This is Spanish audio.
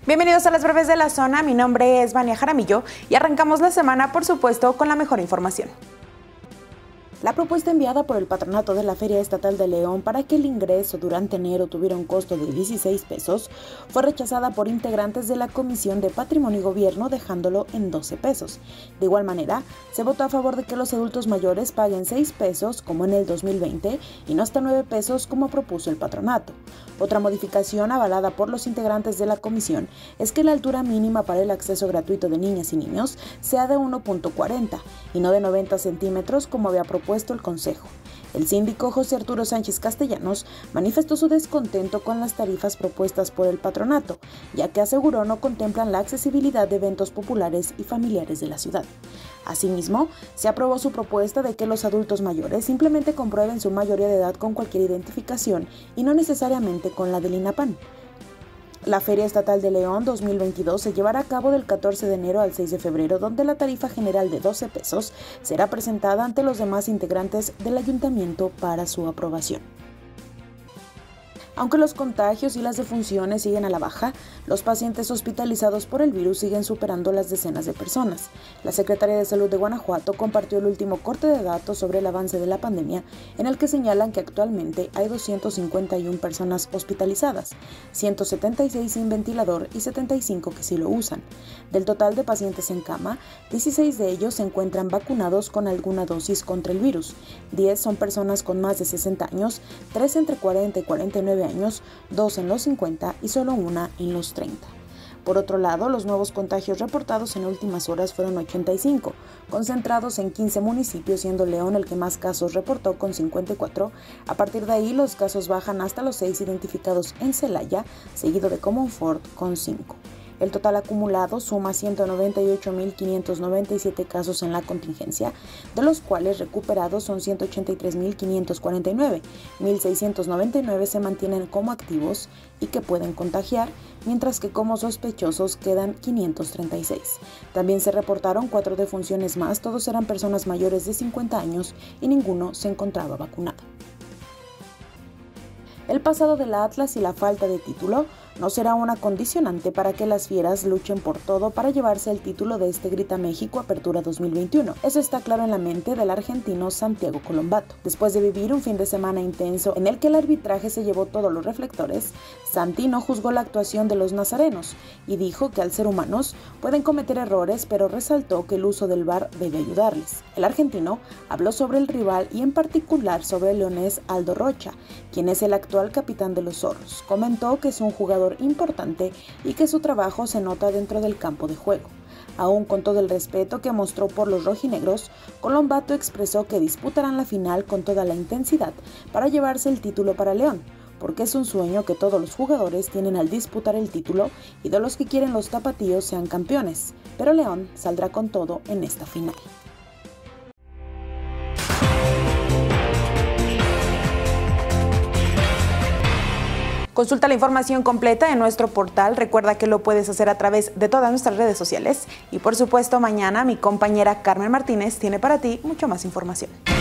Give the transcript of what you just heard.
Bienvenidos a las breves de la zona, mi nombre es Vania Jaramillo y arrancamos la semana, por supuesto, con la mejor información. La propuesta enviada por el patronato de la Feria Estatal de León para que el ingreso durante enero tuviera un costo de 16 pesos fue rechazada por integrantes de la Comisión de Patrimonio y Gobierno, dejándolo en 12 pesos. De igual manera, se votó a favor de que los adultos mayores paguen 6 pesos como en el 2020 y no hasta 9 pesos como propuso el patronato. Otra modificación avalada por los integrantes de la comisión es que la altura mínima para el acceso gratuito de niñas y niños sea de 1.40 y no de 90 centímetros como había propuesto el Consejo. El síndico José Arturo Sánchez Castellanos manifestó su descontento con las tarifas propuestas por el patronato, ya que aseguró no contemplan la accesibilidad de eventos populares y familiares de la ciudad. Asimismo, se aprobó su propuesta de que los adultos mayores simplemente comprueben su mayoría de edad con cualquier identificación y no necesariamente con la del INAPAN. La Feria Estatal de León 2022 se llevará a cabo del 14 de enero al 6 de febrero, donde la tarifa general de 12 pesos será presentada ante los demás integrantes del ayuntamiento para su aprobación. Aunque los contagios y las defunciones siguen a la baja, los pacientes hospitalizados por el virus siguen superando las decenas de personas. La Secretaría de Salud de Guanajuato compartió el último corte de datos sobre el avance de la pandemia, en el que señalan que actualmente hay 251 personas hospitalizadas, 176 sin ventilador y 75 que sí lo usan. Del total de pacientes en cama, 16 de ellos se encuentran vacunados con alguna dosis contra el virus, 10 son personas con más de 60 años, 3 entre 40 y 49 años, 2 en los 50 y solo una en los 30. Por otro lado, los nuevos contagios reportados en últimas horas fueron 85, concentrados en 15 municipios, siendo León el que más casos reportó con 54. A partir de ahí, los casos bajan hasta los 6 identificados en Celaya, seguido de Comonfort con 5. El total acumulado suma 198.597 casos en la contingencia, de los cuales recuperados son 183.549, 1.699 se mantienen como activos y que pueden contagiar, mientras que como sospechosos quedan 536. También se reportaron 4 defunciones más, todos eran personas mayores de 50 años y ninguno se encontraba vacunado. El pasado del Atlas y la falta de título no será una condicionante para que las Fieras luchen por todo para llevarse el título de este Grita México Apertura 2021. Eso está claro en la mente del argentino Santiago Colombato. Después de vivir un fin de semana intenso en el que el arbitraje se llevó todos los reflectores, Santi no juzgó la actuación de los nazarenos y dijo que al ser humanos pueden cometer errores, pero resaltó que el uso del VAR debe ayudarles. El argentino habló sobre el rival y en particular sobre el leonés Aldo Rocha, quien es el actual capitán de los Zorros. Comentó que es un jugador importante y que su trabajo se nota dentro del campo de juego. Aún con todo el respeto que mostró por los rojinegros, Colombato expresó que disputarán la final con toda la intensidad para llevarse el título para León, porque es un sueño que todos los jugadores tienen al disputar el título y de los que quieren los tapatíos sean campeones, pero León saldrá con todo en esta final. Consulta la información completa en nuestro portal. Recuerda que lo puedes hacer a través de todas nuestras redes sociales. Y por supuesto, mañana mi compañera Carmen Martínez tiene para ti mucho más información.